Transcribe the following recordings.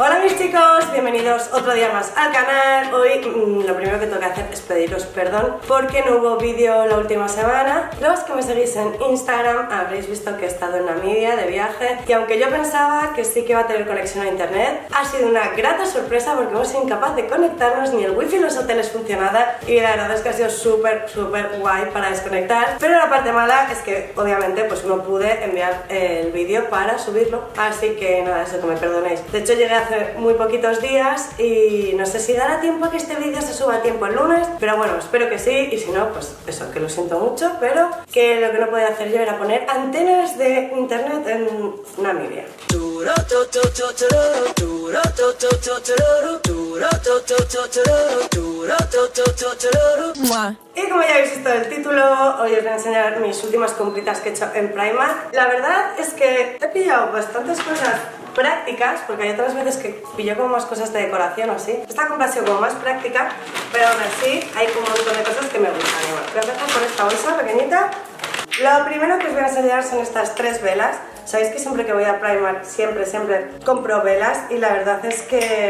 Hola mis chicos, bienvenidos otro día más al canal. Hoy lo primero que tengo que hacer es pediros perdón porque no hubo vídeo la última semana. Los que me seguís en Instagram habréis visto que he estado en Namibia de viaje y aunque yo pensaba que sí que iba a tener conexión a internet, ha sido una grata sorpresa porque hemos sido incapaz de conectarnos, ni el wifi en los hoteles funcionaba y la verdad es que ha sido súper guay para desconectar. Pero la parte mala es que obviamente pues no pude enviar el vídeo para subirlo, así que nada, eso, que me perdonéis. De hecho llegué hace muy poquitos días y no sé si dará tiempo a que este vídeo se suba a tiempo el lunes, pero bueno, espero que sí, y si no, pues eso, que lo siento mucho, pero que lo que no podía hacer yo era poner antenas de internet en Namibia. Y como ya habéis visto el título, hoy os voy a enseñar mis últimas compritas que he hecho en Primark. La verdad es que he pillado bastantes cosas prácticas, porque hay otras veces que pillo como más cosas de decoración o así. Esta compra ha sido como más práctica, pero aún así hay como un montón de cosas que me gustan. Voy a empezar por esta bolsa pequeñita. Lo primero que os voy a enseñar son estas 3 velas. Sabéis que siempre que voy a Primark siempre compro velas y la verdad es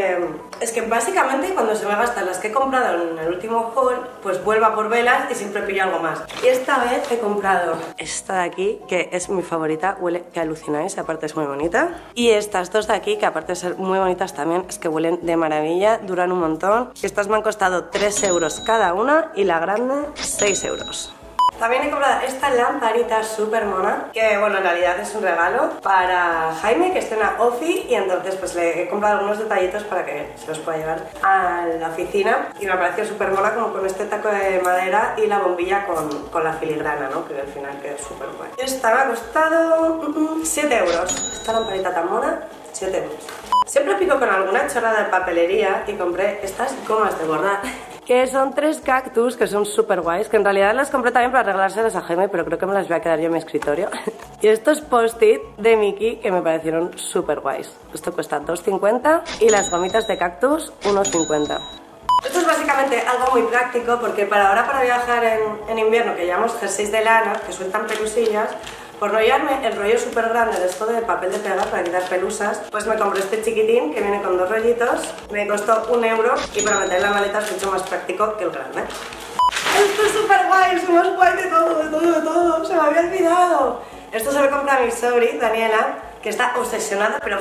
que básicamente cuando se me gastan las que he comprado en el último haul, pues vuelvo a por velas y siempre pillo algo más. Y esta vez he comprado esta de aquí, que es mi favorita, huele que alucináis, aparte es muy bonita. Y estas dos de aquí, que aparte de ser muy bonitas también, es que huelen de maravilla, duran un montón. Estas me han costado 3 euros cada una y la grande 6 euros. También he comprado esta lamparita súper mona, que bueno, en realidad es un regalo para Jaime, que está en la ofi, y entonces pues le he comprado algunos detallitos para que se los pueda llevar a la oficina, y me ha parecido súper mona como con este taco de madera y la bombilla con la filigrana, ¿no? Que al final queda súper guay. Esta me ha costado 7 euros, esta lamparita tan mona, 7 euros. Siempre pico con alguna chorrada de papelería y compré estas gomas de bordar, que son 3 cactus que son súper guays, que en realidad las compré también para regalárselas a Jaime, pero creo que me las voy a quedar yo en mi escritorio. Y estos post-it de Mickey que me parecieron súper guays. Esto cuesta 2,50 y las gomitas de cactus 1,50. Esto es básicamente algo muy práctico porque ahora para viajar en invierno, que llevamos jerseys de lana que sueltan pelusillas, por no llevarme el rollo súper grande de esto de papel de pegar para quitar pelusas, pues me compré este chiquitín que viene con 2 rollitos, me costó 1 euro y para meter en la maleta es mucho más práctico que el grande. Esto es súper guay, es más guay de todo, se me había olvidado. Esto se lo compré a mi sobri, Daniela, que está obsesionada, pero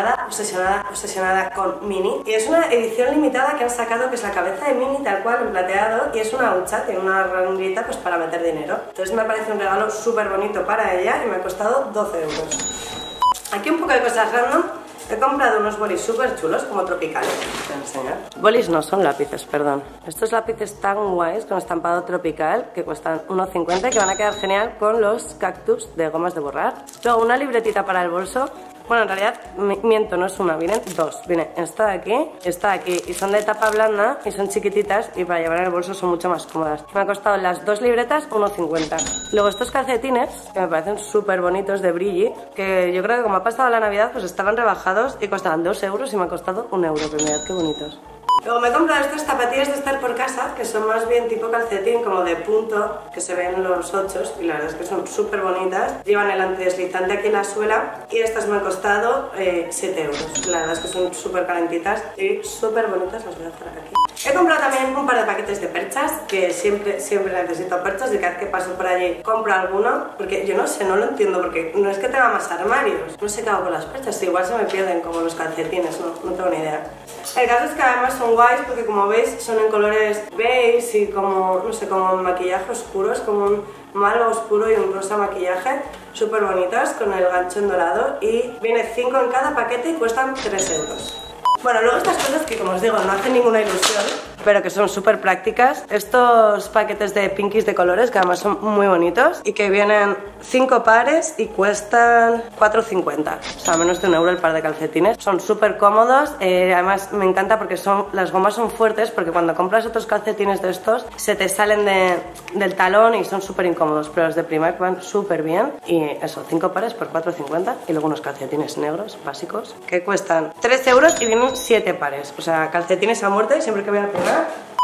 obsesionada con Minnie. Y es una edición limitada que han sacado, que es la cabeza de Minnie tal cual, en plateado, y es una hucha, tiene una ranurita pues para meter dinero. Entonces me parece un regalo súper bonito para ella y me ha costado 12 euros. Aquí un poco de cosas random. He comprado unos bolis súper chulos, como tropicales. Te voy a enseñar. Bolis no, son lápices, perdón. Estos lápices tan guays con estampado tropical que cuestan 1,50 y que van a quedar genial con los cactus de gomas de borrar. Luego una libretita para el bolso. Bueno, en realidad, miento, no es una, vienen 2. Viene esta de aquí, y son de tapa blanda y son chiquititas y para llevar en el bolso son mucho más cómodas. Me han costado las 2 libretas 1,50. Luego estos calcetines, que me parecen súper bonitos de brilli, que yo creo que como ha pasado la Navidad, pues estaban rebajados y costaban 2 euros y me han costado 1 euro, pero mirad qué bonitos. Luego me he comprado estas zapatillas de estar por casa, que son más bien tipo calcetín, como de punto, que se ven los 8 y la verdad es que son súper bonitas. Llevan el antideslizante aquí en la suela y estas me han costado 7 euros. La verdad es que son súper calentitas y súper bonitas, las voy a dejar aquí. He comprado también un par de paquetes de perchas, que siempre necesito perchas y cada vez que paso por allí compro alguno, porque yo no sé, no lo entiendo, porque no es que tenga más armarios, no sé qué hago con las perchas, igual se me pierden como los calcetines, no tengo ni idea. El caso es que además son guays porque como veis son en colores beige y como, no sé, como maquillaje oscuro, es como un malva oscuro y un rosa maquillaje, súper bonitas con el gancho en dorado y viene 5 en cada paquete y cuestan 3 euros. Bueno, luego estas cosas que como os digo no hacen ninguna ilusión, pero que son súper prácticas. Estos paquetes de pinkies de colores que además son muy bonitos y que vienen 5 pares y cuestan 4,50, o sea, menos de 1 euro el par de calcetines. Son súper cómodos, además me encanta porque las gomas son fuertes, porque cuando compras otros calcetines de estos se te salen del talón y son súper incómodos, pero los de Primark van súper bien. Y eso, 5 pares por 4,50 y luego unos calcetines negros básicos que cuestan 3 euros y vienen 7 pares, o sea, calcetines a muerte siempre que voy a Primark.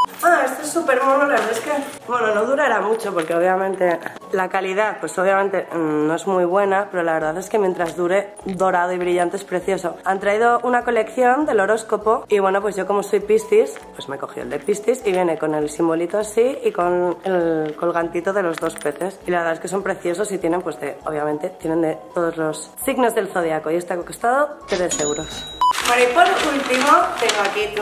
Este es súper mono, la verdad es que, bueno, no durará mucho porque obviamente la calidad, pues obviamente no es muy buena, pero la verdad es que mientras dure, dorado y brillante es precioso. Han traído una colección del horóscopo y bueno, pues yo como soy Piscis, pues me cogí el de Piscis y viene con el simbolito así y con el colgantito de los dos peces. Y la verdad es que son preciosos y tienen pues obviamente, tienen de todos los signos del zodiaco y este ha costado 3 euros. Bueno, y por último tengo aquí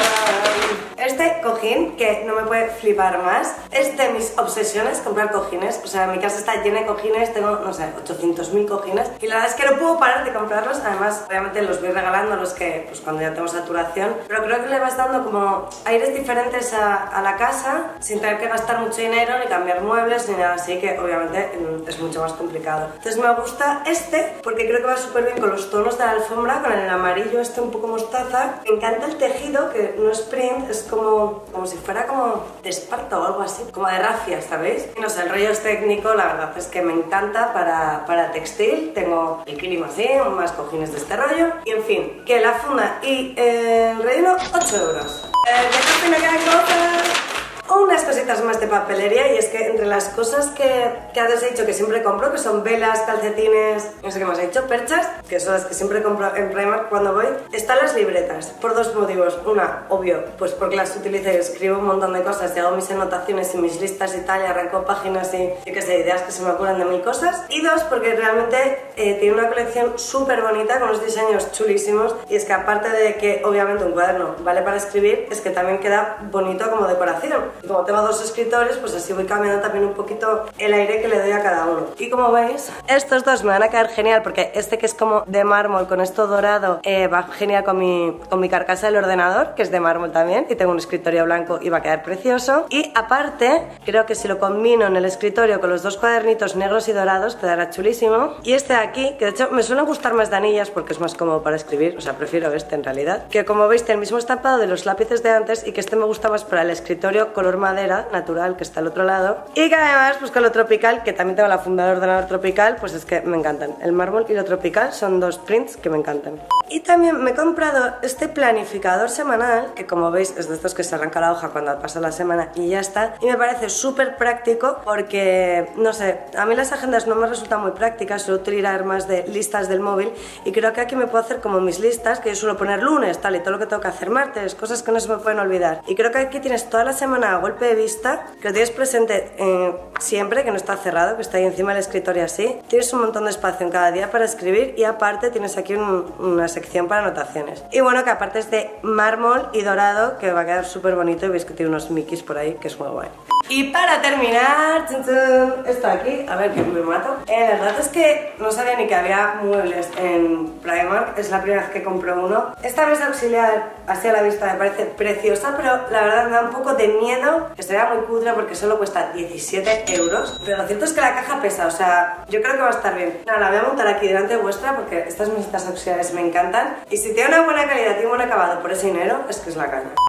este cojín que no me puede flipar más. Es de mis obsesiones comprar cojines. O sea, mi casa está llena de cojines, tengo, no sé, 800.000 cojines. Y la verdad es que no puedo parar de comprarlos. Además, obviamente los voy regalando los que, pues cuando ya tengo saturación. Pero creo que le vas dando como aires diferentes a la casa sin tener que gastar mucho dinero, ni cambiar muebles, ni nada así, que obviamente es mucho más complicado. Entonces me gusta este porque creo que va súper bien con los tonos de la alfombra, con el amarillo este un poco mostaza. Me encanta el tejido, que no es print, es como si fuera como de esparto o algo así, como de rafia, ¿sabéis? Y no sé, el rollo es técnico, la verdad es que me encanta para textil. Tengo el kilim así, más cojines de este rollo. Y en fin, que la funda y el relleno, 8 euros. ¿De qué me quedan cosas? Unas cositas más de papelería, y es que entre las cosas que antes he dicho que siempre compro, que son velas, calcetines, no sé qué más he dicho, perchas, que son las que siempre compro en Primark cuando voy, están las libretas, por dos motivos. Una, obvio, pues porque las utilizo y escribo un montón de cosas y hago mis anotaciones y mis listas y tal, y arranco páginas y yo qué sé, ideas que se me ocurren de mil cosas. Y dos, porque realmente tiene una colección súper bonita con unos diseños chulísimos, y es que aparte de que obviamente un cuaderno vale para escribir, es que también queda bonito como decoración. Y como tengo dos escritores, pues así voy cambiando también un poquito el aire que le doy a cada uno. Y como veis, estos dos me van a quedar genial porque este que es como de mármol con esto dorado va genial con mi carcasa del ordenador, que es de mármol también, y tengo un escritorio blanco y va a quedar precioso. Y aparte, creo que si lo combino en el escritorio con los dos cuadernitos negros y dorados, quedará chulísimo. Y este de aquí, que de hecho me suele gustar más de anillas porque es más cómodo para escribir, o sea, prefiero este en realidad, que como veis tiene el mismo estampado de los lápices de antes, y que este me gusta más para el escritorio color madera natural que está al otro lado, y que además pues con lo tropical, que también tengo la funda de ordenador tropical, pues es que me encantan. El mármol y lo tropical son dos prints que me encantan. Y también me he comprado este planificador semanal, que como veis es de estos que se arranca la hoja cuando pasa la semana y ya está, y me parece súper práctico porque, no sé, a mí las agendas no me resultan muy prácticas, suelo tirar más de listas del móvil, y creo que aquí me puedo hacer como mis listas, que yo suelo poner lunes, tal, y todo lo que tengo que hacer martes, cosas que no se me pueden olvidar, y creo que aquí tienes toda la semana a golpe de vista, que lo tienes presente siempre, que no está cerrado, que está ahí encima del escritorio así, tienes un montón de espacio en cada día para escribir, y aparte tienes aquí una sección para anotaciones. Y bueno, que aparte es de mármol y dorado, que va a quedar súper bonito, y veis que tiene unos mickeys por ahí, que es muy guay. Y para terminar, esto aquí, a ver que me mato. La verdad es que no sabía ni que había muebles en Primark, es la primera vez que compro uno. Esta mesa auxiliar, así a la vista, me parece preciosa, pero la verdad me da un poco de miedo que sería muy cutre porque solo cuesta 17 euros. Pero lo cierto es que la caja pesa, o sea, yo creo que va a estar bien. Nada, la voy a montar aquí delante vuestra porque estas mesitas auxiliares me encantan. Y si tiene una buena calidad y un buen acabado por ese dinero, es que es la caña.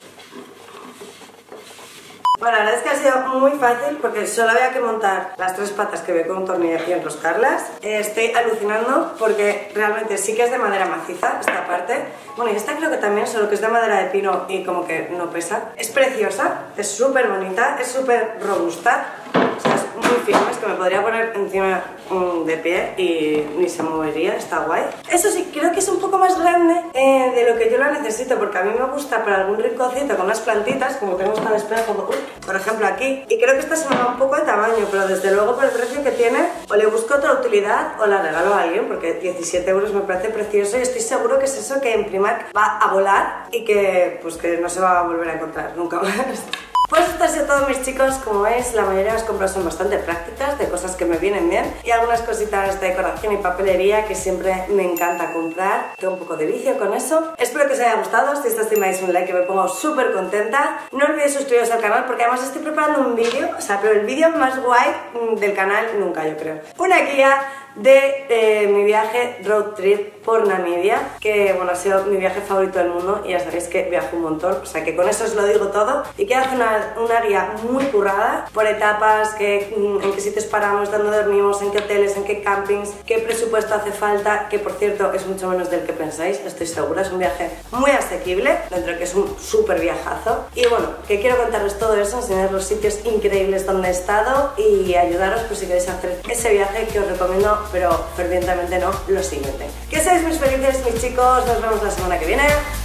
Bueno, la verdad es que ha sido muy fácil porque solo había que montar las tres patas que veo con un tornillo y enroscarlas. Estoy alucinando porque realmente sí que es de madera maciza esta parte. Bueno, y esta creo que también, solo que es de madera de pino y como que no pesa. Es preciosa, es súper bonita, es súper robusta. O sea, es muy firme, es que me podría poner encima de pie y ni se movería, está guay. Eso sí, creo que es un poco más grande de lo que yo la necesito, porque a mí me gusta para algún rinconcito con unas plantitas, como tengo esta espejo, por ejemplo aquí, y creo que esta se me va un poco de tamaño, pero desde luego por el precio que tiene, o le busco otra utilidad o la regalo a alguien, porque 17 euros me parece precioso, y estoy seguro que es eso que en Primark va a volar y que pues que no se va a volver a encontrar nunca más. Pues esto ha sido todo, mis chicos. Como veis, la mayoría de las compras son bastante prácticas, de cosas que me vienen bien, y algunas cositas de decoración y papelería que siempre me encanta comprar. Tengo un poco de vicio con eso. Espero que os haya gustado. Si estimáis un like, que me pongo súper contenta. No olvidéis suscribiros al canal porque además estoy preparando un vídeo, o sea, pero el vídeo más guay del canal nunca, yo creo. Una guía de mi viaje road trip por Namibia, que bueno, ha sido mi viaje favorito del mundo y ya sabéis que viajo un montón, o sea que con eso os lo digo todo. Y quiero hacer una guía muy currada por etapas, en qué sitios paramos, dónde dormimos, en qué hoteles, en qué campings, qué presupuesto hace falta, que por cierto es mucho menos del que pensáis, estoy segura, es un viaje muy asequible, dentro de que es un súper viajazo. Y bueno, que quiero contaros todo eso, enseñaros los sitios increíbles donde he estado y ayudaros pues si queréis hacer ese viaje que os recomiendo, pero fervientemente no, lo siguiente. Que seáis muy felices, mis chicos, nos vemos la semana que viene.